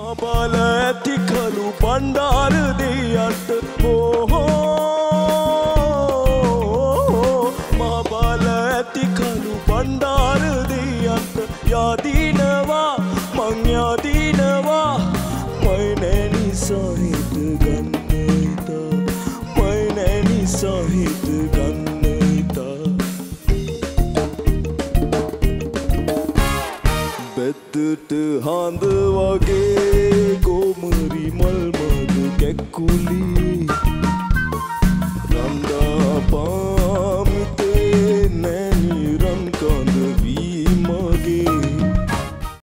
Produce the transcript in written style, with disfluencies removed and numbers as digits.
බල ඇති කළු බණ්ඩාර දෙයියන්ට මා බල ඇති කළු බණ්ඩාර දෙයියන්ට යාදීනවා මං යාදීනවා මයි නැනි සහිත ගන්න හිතා මයි නැනි සහිත ගන්න